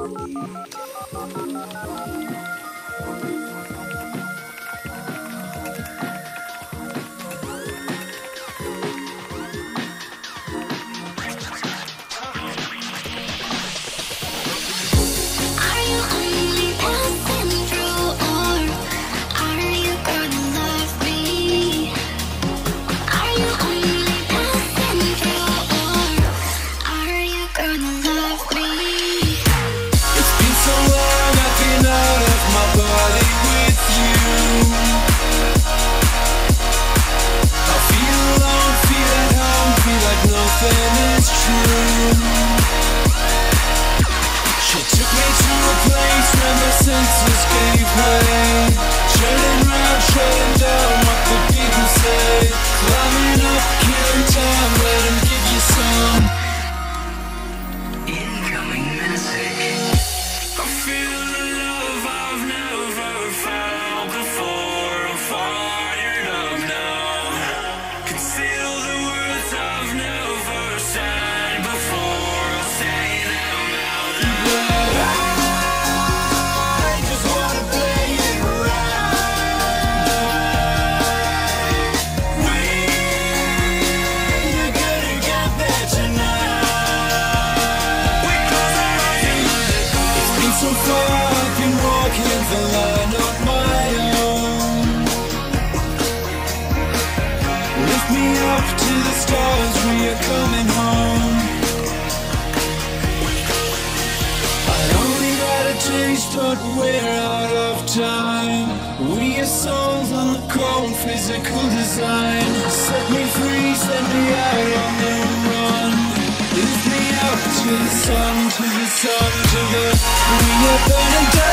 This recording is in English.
But we're out of time. We are souls on the cold physical design. Set me free, send me out on the run. Lift me up to the sun, to the sun, to the... We are burning down.